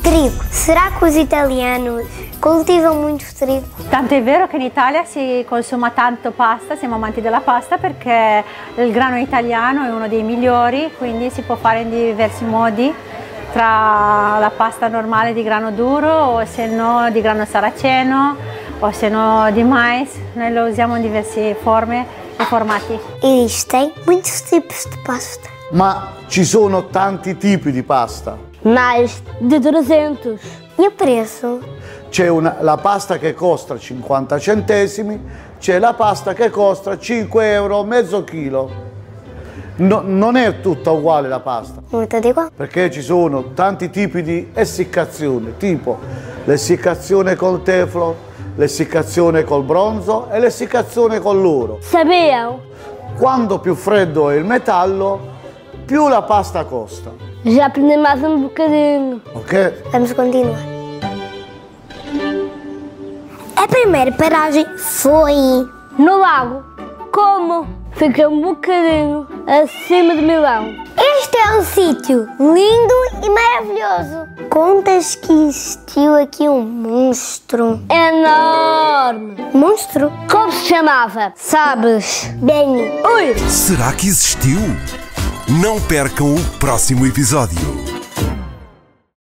Trigo. Será que os italianos coltivam muito trigo? Tanto è vero che in Italia si consuma tanto pasta, siamo amanti della pasta perché il grano italiano è uno dei migliori, quindi si può fare in diversi modi, tra la pasta normale di grano duro o se no di grano saraceno o se no di mais. Noi lo usiamo in diverse forme e formati. Existem muitos tipos de pasta. Ma ci sono tanti tipi di pasta. Mais de 300. E o preço? C'è la pasta che costa 50 centesimi, c'è la pasta che costa 5 euro, mezzo chilo. Non è tutta uguale la pasta, Muito di qua. perché ci sono tanti tipi di essiccazione, tipo l'essiccazione col teflon, l'essiccazione col bronzo e l'essiccazione con l'oro. Sabiam? Quando più freddo è il metallo, più la pasta costa. Já aprendi mais bocadinho. Ok? Vamos continuar. A primeira paragem foi No lago. Como? Fica bocadinho acima de Milão. Este é um sítio lindo e maravilhoso. Contas que existiu aqui um monstro. Enorme. Monstro? Como se chamava? Sabes? Bem. Ui! Será que existiu? Não percam o próximo episódio.